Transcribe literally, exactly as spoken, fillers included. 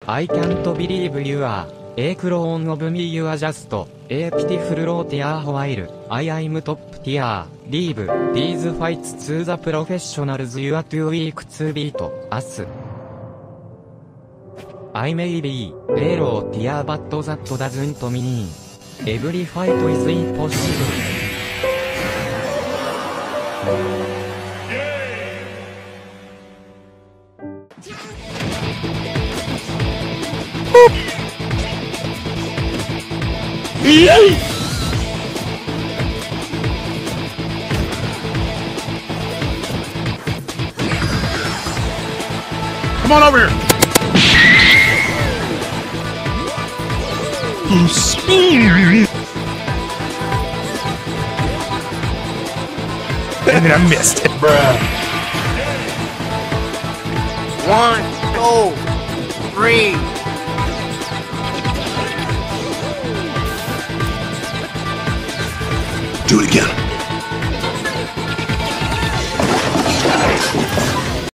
I can't believe you are a clone of me, you are just a pitiful rotier while I am top tier. Leave these fights to the professionals, you are too weak to beat us. I may be a low tier, but that doesn't mean every fight is impossible. Come on over here! And then I missed it. Bruh. One, two, three. Do it again.